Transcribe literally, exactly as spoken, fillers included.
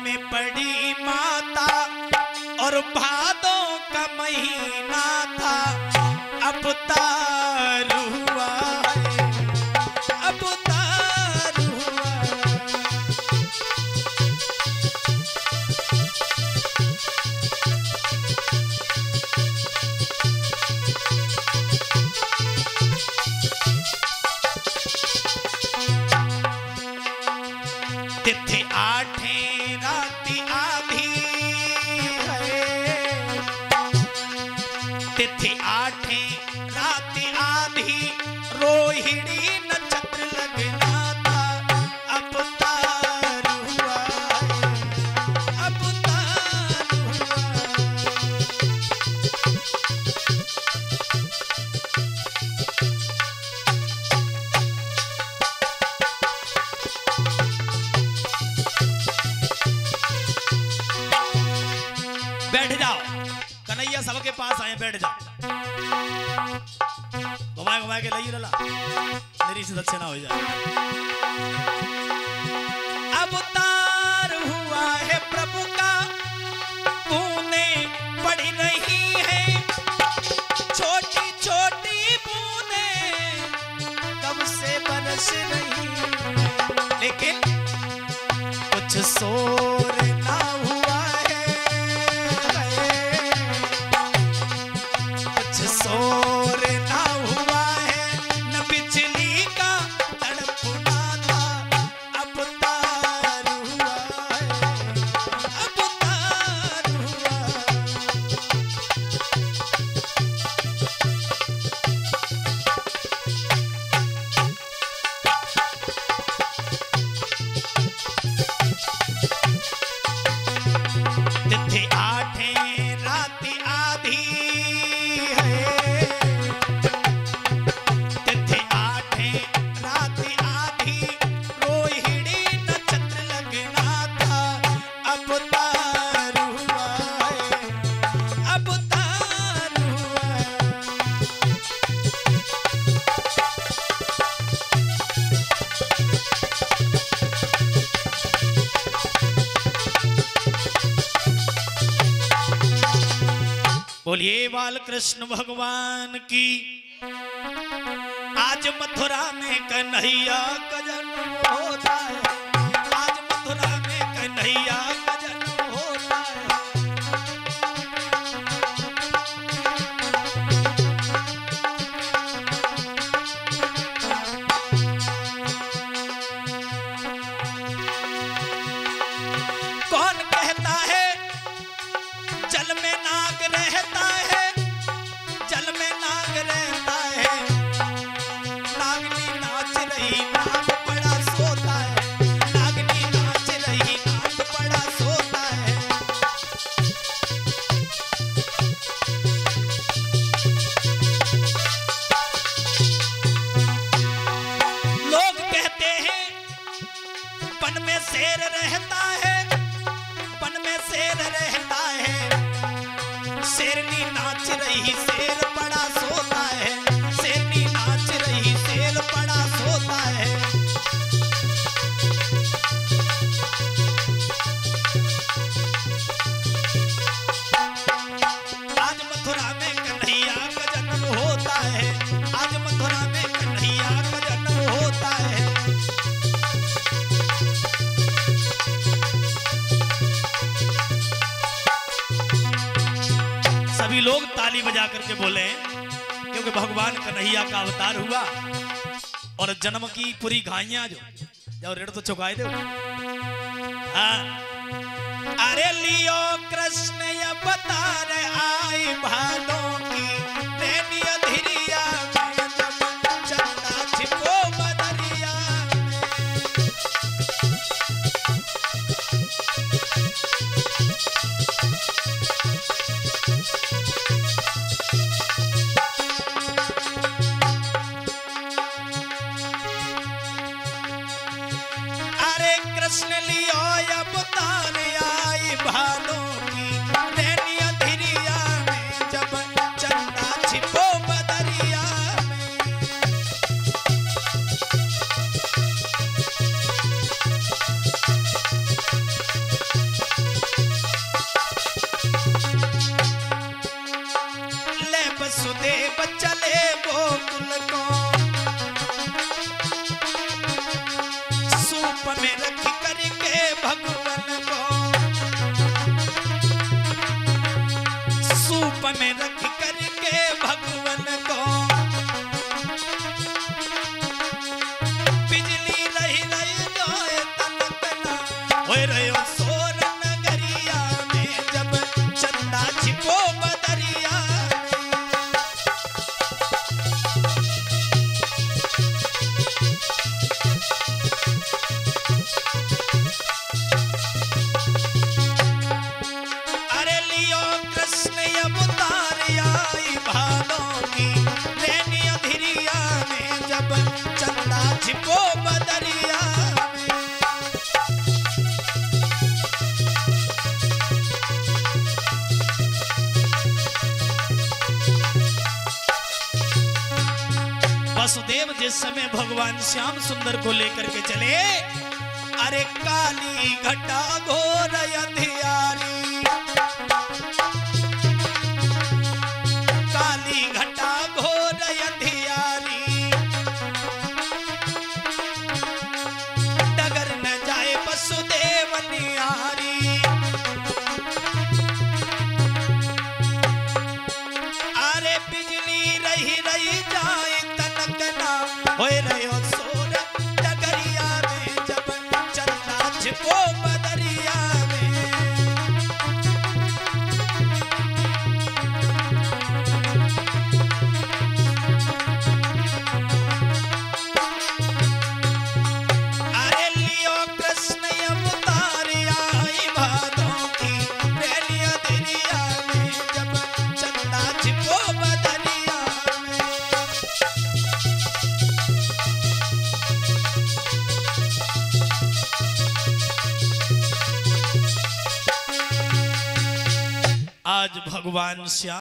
में पड़ी माता और भादों का महीना था, अब तार हुआ है, अब तार हुआ। तिथि आठे राति आधी है, तिथि आठे राति आधी, रोहिणी नक्षत्र लगना था, अब तार हुआ है, अब तार हुआ। बैठ जाओ, कन्हैया सबके पास आए, बैठ जाओ। घुमाए घुमाए के लई रला, मेरी से दक्षिणा हो जाए। अब तार हुआ है प्रभु का, बूंदें पड़ी नहीं है, छोटी छोटी बूंदें कब से बरस रही, लेकिन कुछ शोर ना हुआ है, शोर ना हुआ है, न बिजली का तड़पना था, अब तार हुआ है, अब तार हुआ। तिथि आठे राति आधी है, तिथि आठे राति आधी, रोहिणी नक्षत्र लगना था, अब तार हुआ है, अब तार हुआ। बोलिए बाल कृष्ण भगवान की। आज मथुरा में कन्हैया का जन्म होता है, आज मथुरा में कन्हैया का जन्म होता है। कौन कहता है जल में नाग रहता है, जल में नाग रहता है, नागनी नाच रही नाग बड़ा सोता है, नागनी नाच रही नाग बड़ा सोता है। लोग कहते हैं वन में शेर रहता है, वन में शेर रहता है, शेरनी नाच रही शेर बड़ा सोता है, शेरनी नाच रही शेर बड़ा सोता है। आज मथुरा में कन्हैया का जन्म होता है, आज मथुरा में कन्हैया का जन्म होता है। सभी लोग ताली बजा करके बोले, क्योंकि भगवान कन्हैया का अवतार हुआ और जन्म की पूरी घाइयां जो जाओ रेड तो चुकाए दो। हाँ, अरे लियो कृष्ण अवतार आई भादों की, नैनी अधरिया में जब चंदा छिपो बदरिया कृष्ण लियो अवतार आई भादों की, नैनी अधरिया में जब चंदा रहो सोर नगरिया में जब चंदा छिपो बदरिया अरे लियो कृष्ण अवतार आई भादों की नैनी अंधिरिया में जब चंदा छिपो बदरिया वसुदेव जिस समय भगवान श्याम सुंदर को लेकर के चले, अरे काली घटा घोर अंधियारी, काली घटा घोर अंधियारी, डगर न जाए वसुदेव निहारी। अरे बिजली रही रही जाए होए रहो सोर नगरिया में जब चंदा छिपो बदरिया में। अरे लियो कृष्ण अवतार आई भादों की नैनी अंधिरिया में जब चंदा छिपो बदरिया में। आज भगवान श्याम